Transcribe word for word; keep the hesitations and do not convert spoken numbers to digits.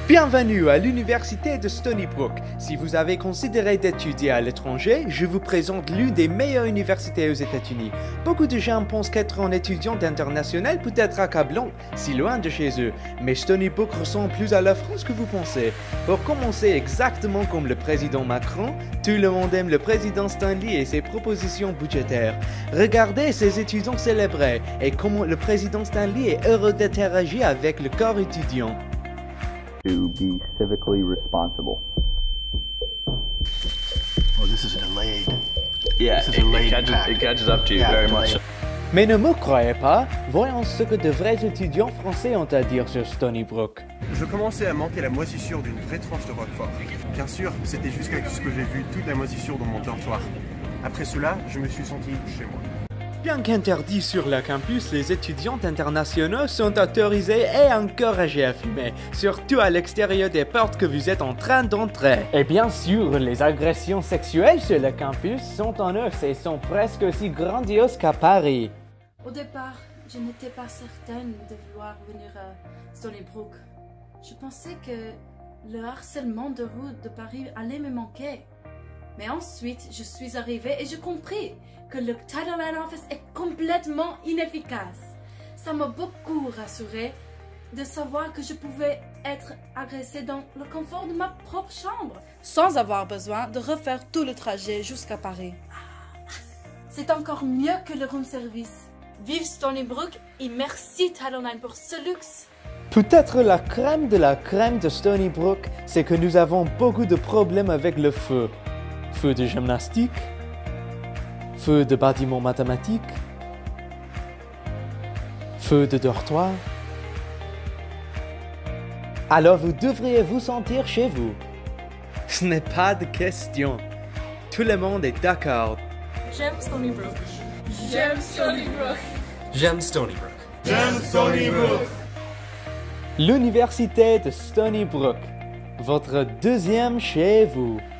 Bienvenue à l'université de Stony Brook. Si vous avez considéré d'étudier à l'étranger, je vous présente l'une des meilleures universités aux États-Unis. Beaucoup de gens pensent qu'être un étudiant international peut être accablant, si loin de chez eux. Mais Stony Brook ressemble plus à la France que vous pensez. Pour commencer, exactement comme le président Macron, tout le monde aime le président Stanley et ses propositions budgétaires. Regardez ces étudiants célébrés et comment le président Stanley est heureux d'interagir avec le corps étudiant. To be civically responsible. Oh, this is delayed. Yeah, This is it, a late it, catches, pack. it catches up to you Yeah, very delayed. much. Mais ne me croyez pas, voyons ce que de vrais étudiants français ont à dire sur Stony Brook. Je commençais à manquer la moisissure d'une vraie tranche de Roquefort. Bien sûr, c'était jusqu'à ce que j'ai vu toute la moisissure dans mon dortoir. Après cela, je me suis senti chez moi. Bien qu'interdits sur le campus, les étudiants internationaux sont autorisés et encouragés à fumer, surtout à l'extérieur des portes que vous êtes en train d'entrer. Et bien sûr, les agressions sexuelles sur le campus sont en hausse et sont presque aussi grandioses qu'à Paris. Au départ, je n'étais pas certaine de vouloir venir à Stony Brook. Je pensais que le harcèlement de rue de Paris allait me manquer. Mais ensuite, je suis arrivée et j'ai compris que le Title nine Office est complètement inefficace. Ça m'a beaucoup rassurée de savoir que je pouvais être agressée dans le confort de ma propre chambre, sans avoir besoin de refaire tout le trajet jusqu'à Paris. C'est encore mieux que le room service. Vive Stony Brook et merci Title nine pour ce luxe. Peut-être la crème de la crème de Stony Brook, c'est que nous avons beaucoup de problèmes avec le feu. Feu de gymnastique, feu de bâtiment mathématique, feu de dortoir. Alors vous devriez vous sentir chez vous. Ce n'est pas de question. Tout le monde est d'accord. J'aime Stony Brook. J'aime Stony Brook. J'aime Stony Brook. J'aime Stony Brook. L'université de Stony Brook, votre deuxième chez vous.